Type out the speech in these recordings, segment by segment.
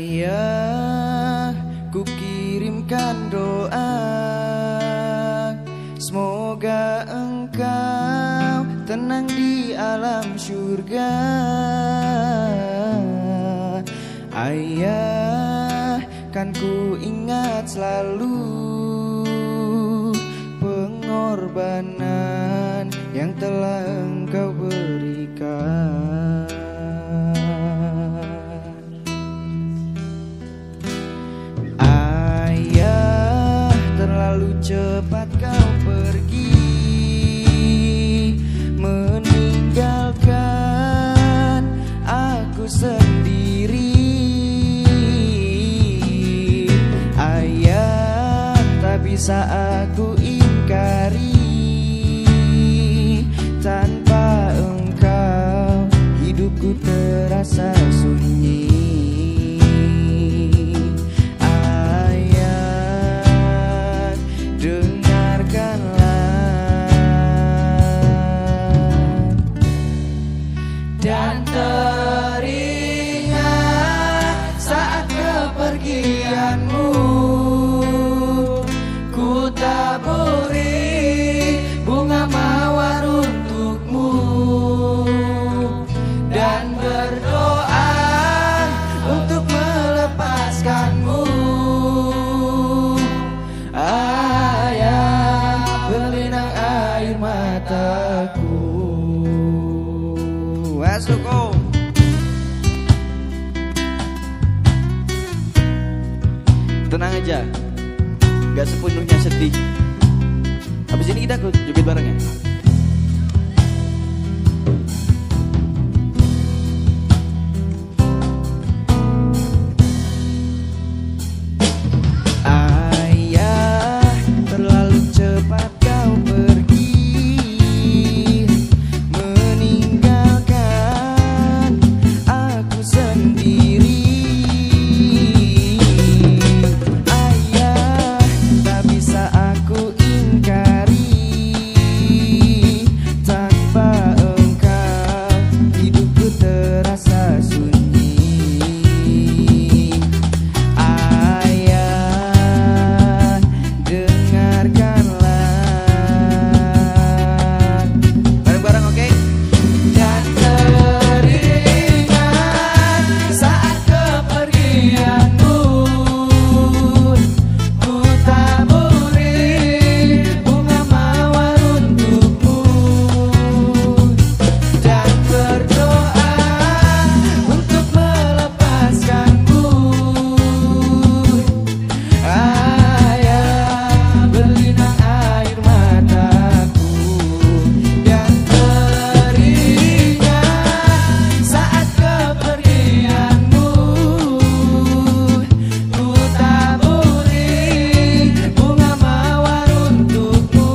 Ayah, ku kirimkan doa, semoga engkau tenang di alam surga. Ayah, kan ku ingat selalu pengorbanan yang telah engkau berikan. Ayah, terlalu cepat kau pergi, meninggalkan aku sendiri. Ayah, tak bisa aku ingkari, tanpa engkau hidupku terasa sunyi. Ayah, dengarkanlah dan teringat saat kepergianmu, ku taburi bunga mawar untukmu dan berdoa untuk melepaskanmu. Ayah, berlinang air mataku. Asuko. Tenang aja, gak sepenuhnya sedih. Habis ini kita joget bareng ya. Ayah, terlalu cepat kau pergi, meninggalkan aku sendiri. Ayah, tak bisa aku ingkari, tanpa engkau hidupku terasa sunyi. Ayah, dengarkanlah bareng-bareng, oke? Dan teringat saat kepergianmu, ku taburi bunga mawar untukmu dan berdoa untuk melepaskanmu. Ayah, berlinang air mataku dan teringat saat kepergianmu, ku taburi bunga mawar untukmu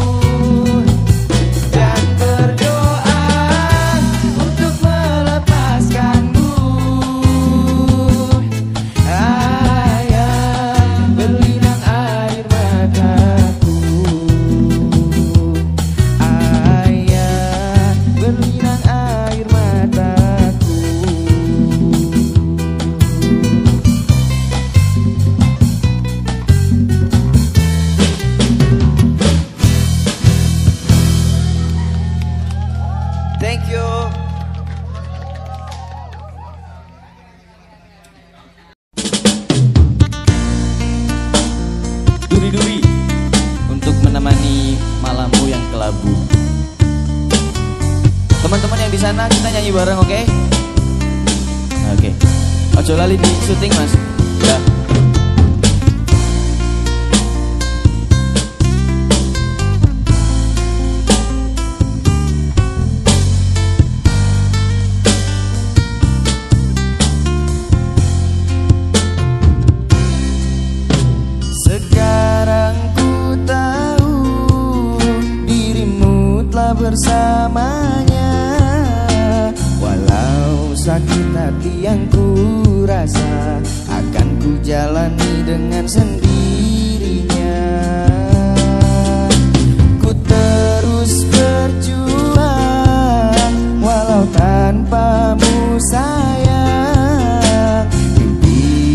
dan berdoa untuk melepaskanmu. Ayah, berlinang air mataku. Ayah, berlinang air mataku. Thank you. Duri-duri untuk menemani malammu yang kelabu. Teman-teman yang di sana kita nyanyi bareng, oke? Oke. Ojo lali di syuting, Mas. Ya. Sekarang ku tahu dirimu telah bersamanya, walau sakit hati yang ku rasa akan ku jalani dengan sendirinya. Ku terus berjuang walau tanpamu sayang. Mimpi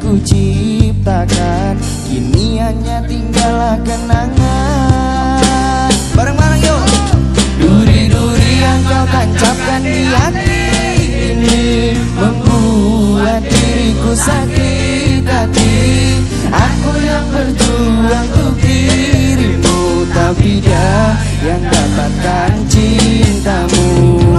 ku ciptakan, kini hanya tinggallah kenangan. Bareng-bareng yuk. Duri-duri yang kau tancapkan di hati ini membuat diriku sakit hati. Aku yang berjuang untuk dirimu, tapi dia yang dapatkan cintamu.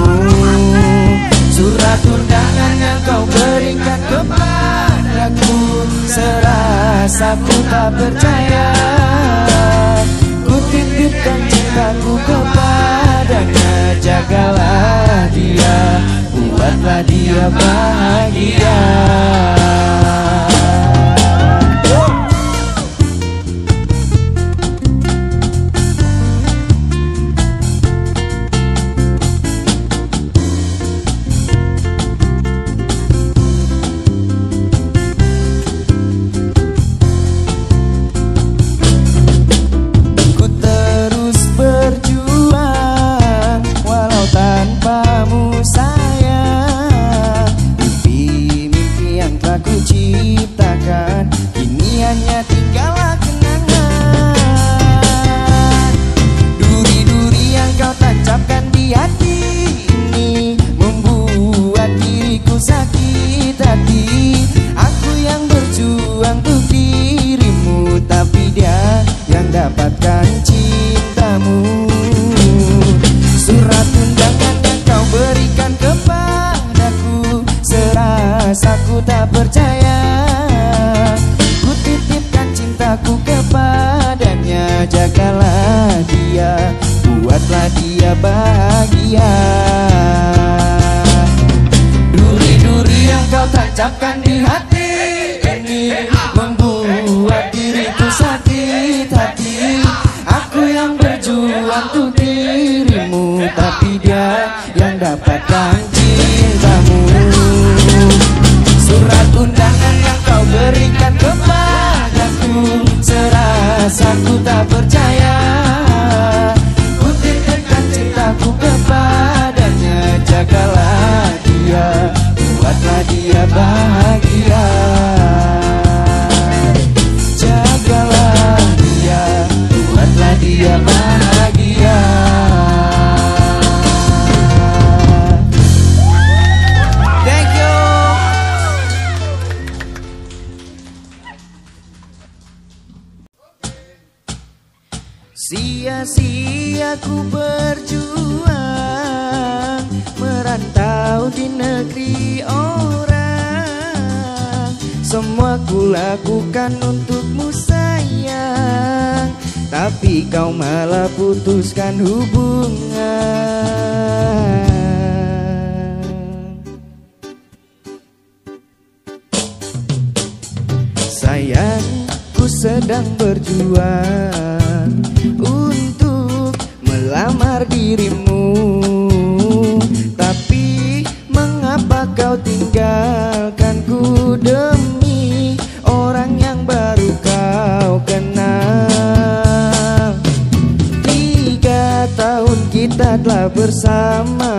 Surat undangan yang kau berikan kepadaku, serasa ku tak percaya. Ku titipkan cintaku kepadanya, jagalah dia, buatlah dia bahagia. Dapatkan cintamu. Surat undangan yang kau berikan kepadaku, serasa ku tak percaya. Ku titipkan cintaku kepadanya, jagalah dia, buatlah dia bahagia. Duri-duri yang kau tancapkan di hati ini membuat diriku sakit hati. Aku yang berjuang untuk dirimu, tapi dia yang dapatkan cintamu. Surat undangan yang kau berikan kepadaku, serasa ku tak percaya. Ku titipkan cintaku kepadanya, jagalah dia, buatlah dia bahagia. Jagalah dia, buatlah dia bahagia. Thank you. Sia-sia ku berjuang merantau di negeri orang. Semua ku lakukan untukmu sayang, tapi kau malah putuskan hubungan. Sayang, ku sedang berjuang untuk melamar dirimu, tapi mengapa kau tinggalkanku demi orang yang baru kau kenal. 3 tahun kita telah bersama,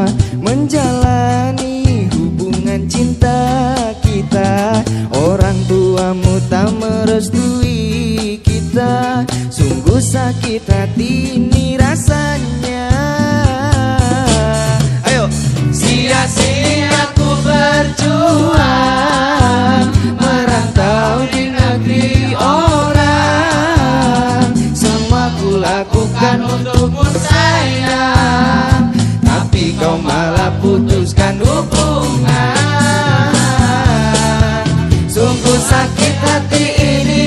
menjalani hubungan cinta kita. Orang tuamu tak merestui kita, sungguh sakit hati ini rasanya. Ayo. Sia-sia ku berjuang merantau di negeri orang. Semua ku lakukan untukmu sayang, tapi kau malah putuskan hubungan. Sungguh sakit hati ini,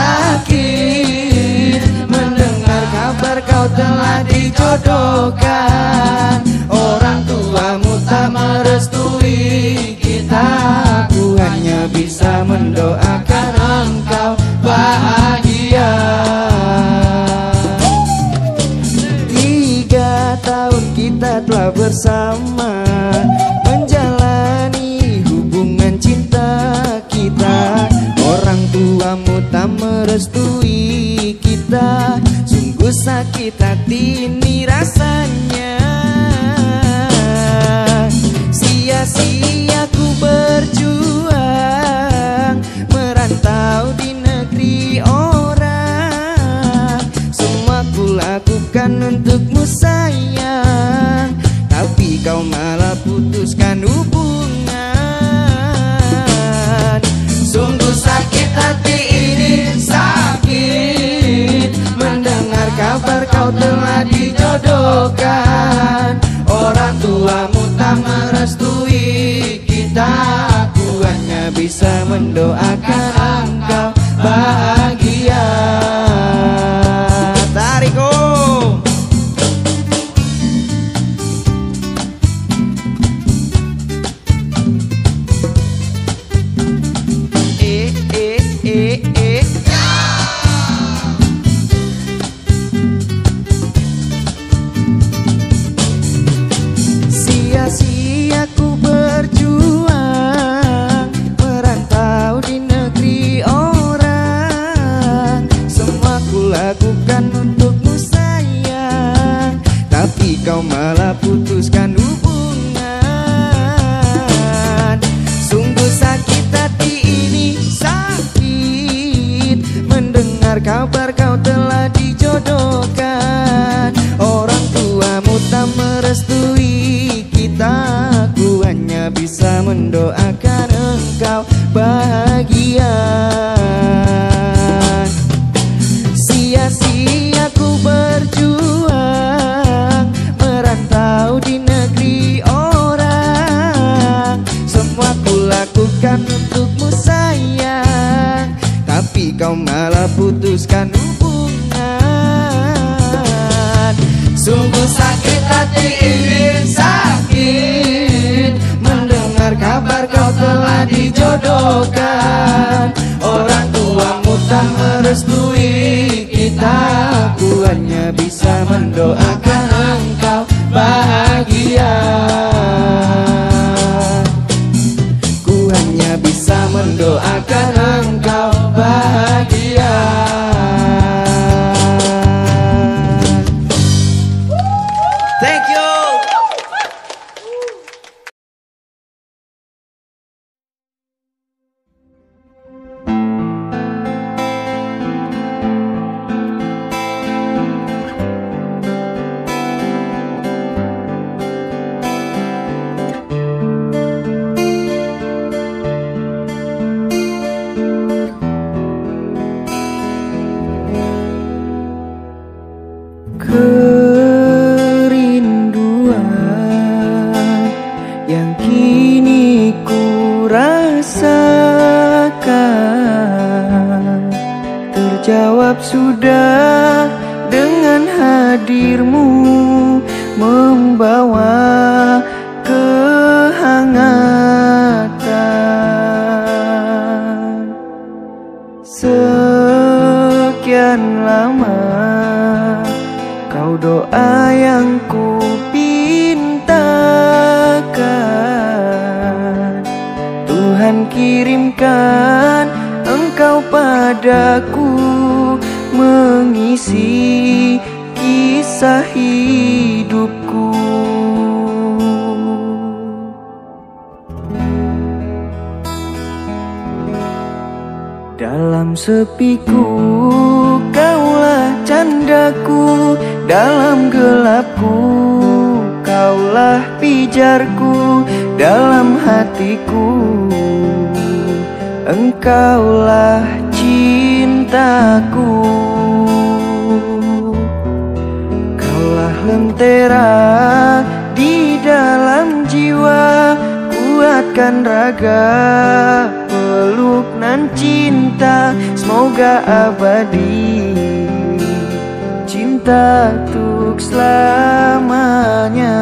sakit mendengar kabar kau telah dijodohkan. Orang tuamu tak merestui kita, aku hanya bisa mendoakan engkau bahagia. 3 tahun kita telah bersama, menjalani hubungan cinta kita. Orang tuamu tak merestui kita, sungguh sakit hati ini rasanya. Sia-sia ku berjuang lakukan untukmu sayang, tapi kau malah putuskan hubungan. Sungguh sakit hati ini, sakit mendengar kabar kau telah dijodohkan. Orang tuamu tak merestui kita, aku hanya bisa mendoakan engkau bahagia. Tarik om. Sia-sia ku berjuang merantau di negeri orang. Semua ku lakukan untukmu sayang, tapi kau malah putuskan hubungan. Sungguh sakit hati ini, sakit mendengar kabar kau telah dijodohkan. Orang tuamu tak merestui kita, aku hanya bisa mendoakan engkau bahagia. Sia-sia ku berjuang merantau di negeri orang. Semua ku lakukan untukmu sayang, tapi kau malah putuskan hubungan. Sungguh sakit hati ini, sakit mendengar kabar kau telah dijodohkan. Orang tuamu tak merestui kita, aku hanya bisa mendoakan engkau bahagia. Ku hanya bisa mendoakan engkau bahagia. Thank you. Kerinduan yang kini ku rasakan terjawab sudah dengan hadirmu, membawa kehangatan. Sekian lama kau doa yang ku pintakan, Tuhan kirimkan engkau padaku, mengisi kisah hidupku. Dalam sepiku kaulah candaku, dalam gelapku kaulah pijarku, dalam hatiku engkaulah cintaku. Kaulah lentera di dalam jiwa, kuatkan raga, peluk nan cinta, semoga abadi, cinta untuk selamanya.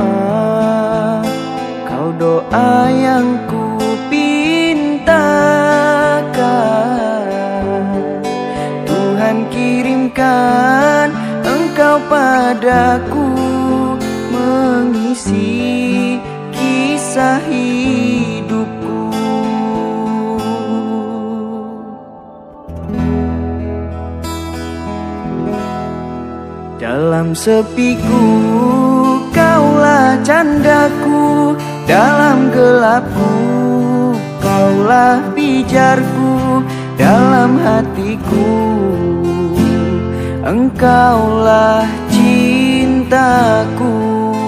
Kau doa yang ku pintakan, Tuhan kirimkan Engkau padaku, mengisi kisah hidupku. Dalam sepiku Kaulah candaku, dalam gelapku Kaulah pijarku, dalam hatiku Engkaulah cintaku.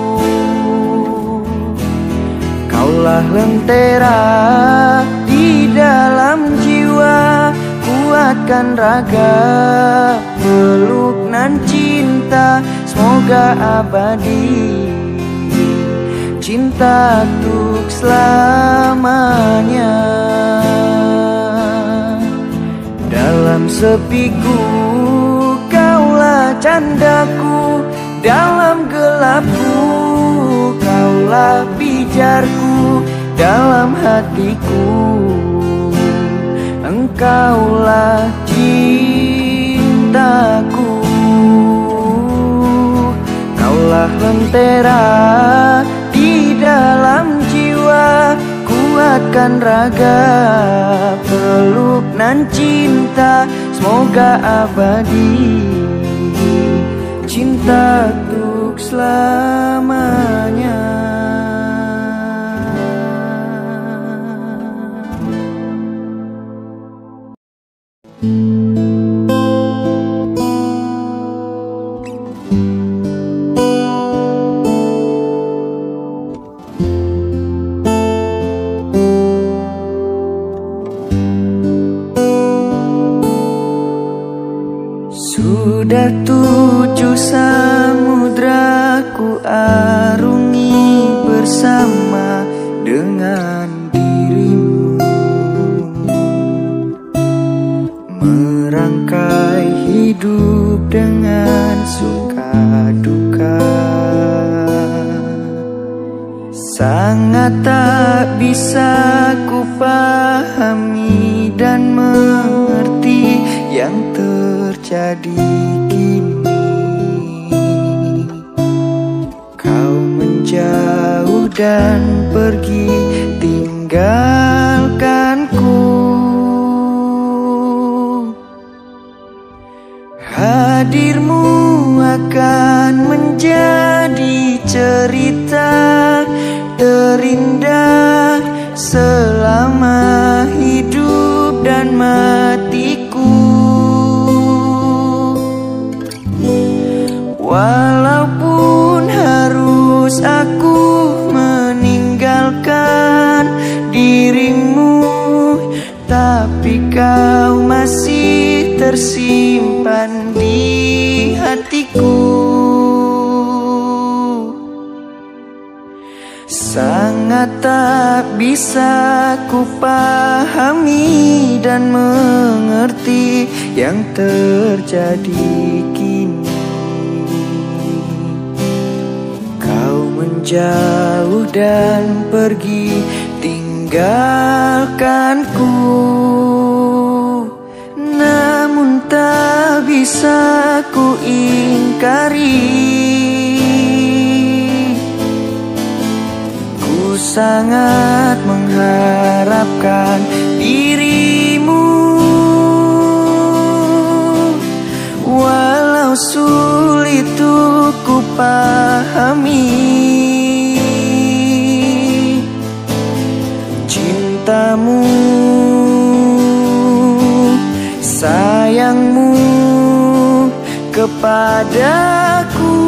Kaulah lentera di dalam jiwa, kuatkan raga, peluk nan cinta, semoga abadi, cinta untuk selamanya. Dalam sepiku Kaulah candaku, dalam gelapku Kaulah pijarku, dalam hatiku Engkaulah cintaku. Kaulah lentera di dalam jiwa, kuatkan raga, peluk nan cinta, semoga abadi, cinta untuk selamanya. Sudah 7 samudra ku arungi bersama dengan dirimu, merangkai hidup dengan suka duka. Sangat tak bisa ku pahami dan mengerti yang terjadi kini. Kau menjauh dan pergi tinggalkanku. Hadirmu akan menjadi cerita terindah selama hidup dan matiku. Walaupun harus aku meninggalkan dirimu, tapi kau masih tersimpan di hatiku. Sangat tak bisa ku pahami dan mengerti yang terjadi kini. Menjauh dan pergi tinggalkanku, namun tak bisa ku ingkari. Ku sangat mengharapkan dirimu, walau sulit untuk ku pahami. Cintamu, sayangmu kepadaku,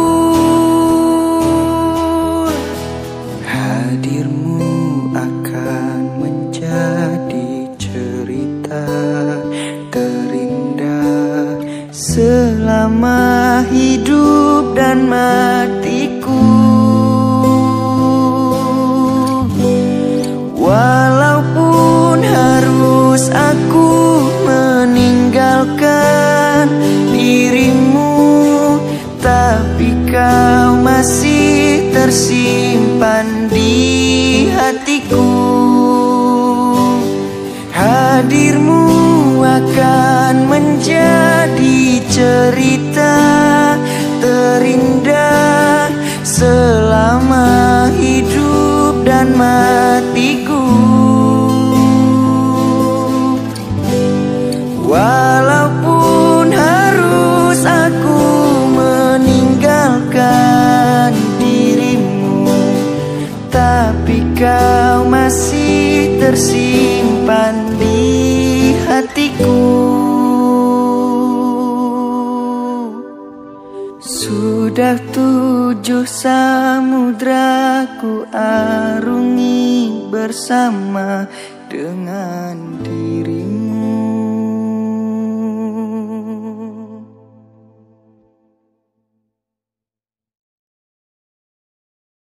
hadirmu akan menjadi cerita terindah selama hidup dan matiku. Walaupun harus aku meninggalkan dirimu, cerita terindah selama hidup dan matiku. Walaupun harus aku meninggalkan dirimu, tapi kau masih tersimpan di hatiku. Sudah 7 samudra ku arungi bersama dengan dirimu.